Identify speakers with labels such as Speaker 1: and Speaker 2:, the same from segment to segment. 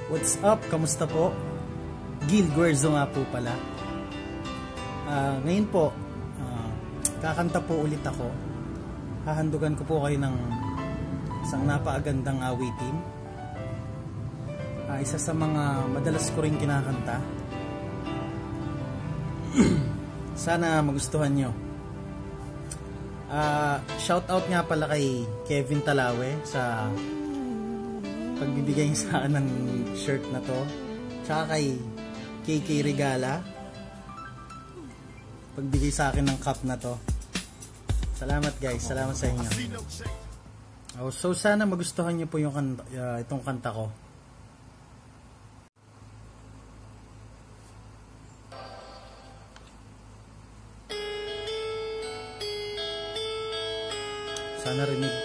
Speaker 1: What's up? Kamusta po? Gil Guerzo nga po pala. Ngayon po, kakanta po ulit ako. Hahandugan ko po kayo ng isang napakagandang awitin. Isa sa mga madalas ko rin kinakanta. Sana magustuhan nyo. Shout out nga pala kay Kevin Talawe sa pagbibigay sa akin ng shirt na to, tsaka kay KK Regala pagbigay sa akin ng cup na to. Salamat guys, salamat sa inyo. So sana magustuhan nyo po yung itong kanta ko. Sana rinig.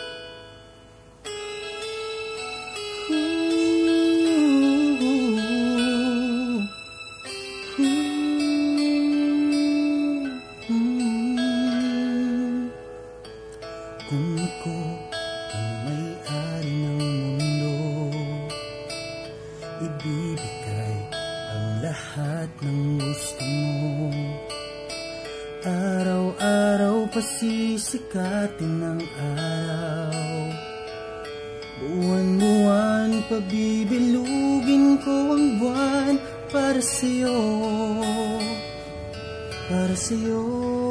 Speaker 2: Kung ako ang may-ari ng mundo, ibibigay ang lahat ng gusto mo. Araw-araw pasisikatin ng araw, buwan-buwan pabibilugin ko ang buwan para sa'yo, para sa'yo.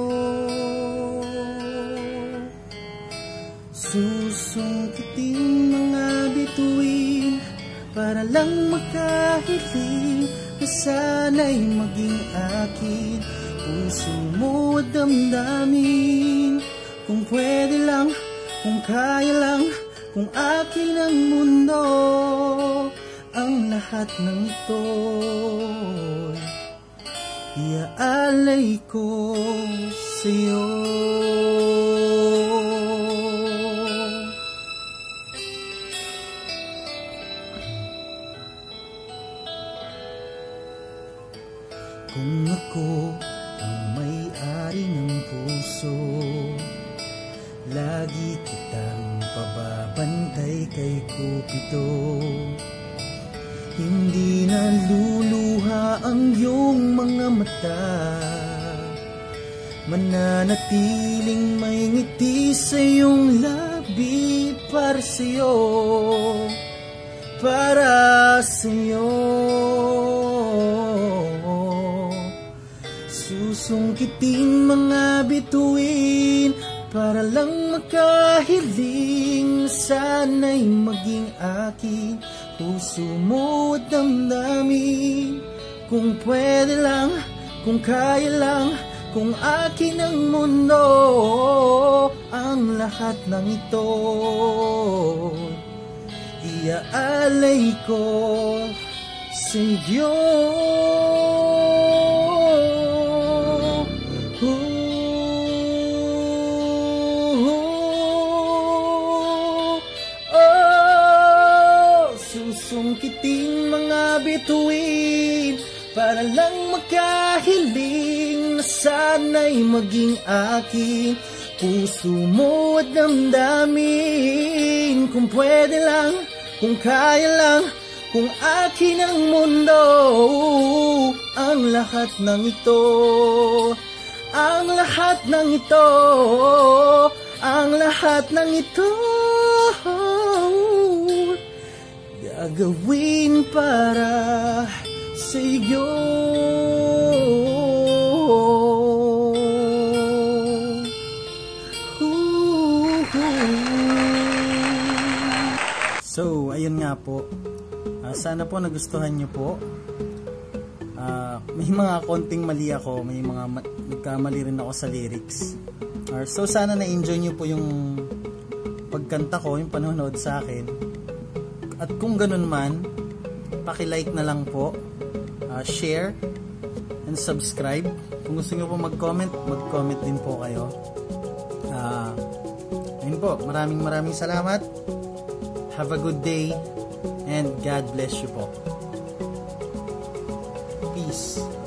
Speaker 2: Susungkitin mga bituin para lang makahiling na sana'y maging akin. Puso mo at damdamin, kung pwede lang, kung kaya lang, kung akin ang mundo. Ang lahat ng ito iaalay ko sa'yo. Kung ako ang may-ari ng puso, lagi kitang pababantay kay Cupido. Hindi naluluha ang iyong mga mata, mananatiling may ngiti sa iyong labi para sa'yo, para sa'yo. Susungkitin mga bituin para lang makahiling, sana'y maging akin. Puso mo at damdamin, kung pwede lang, kung kaya lang, kung akin ang mundo. Ang lahat ng ito iaalay ko sa'yo. Susungkitin mga bituin para lang makahiling na sana'y maging akin. Puso mo at damdamin, kung pwede lang, kung kaya lang, kung akin ang mundo. Ang lahat ng ito, ang lahat ng ito, ang lahat ng ito gagawin para sa'yo.
Speaker 1: So, ayun nga po. Sana po nagustuhan nyo po. May mga konting mali ako, may mga nagkamali rin ako sa lyrics. So, sana na-enjoy nyo po yung pagkanta ko, yung panonood sa akin. At kung ganun man, paki-like na lang po, share, and subscribe. Kung gusto nyo po mag-comment, mag-comment din po kayo. Ayun po, maraming salamat. Have a good day, and God bless you po. Peace.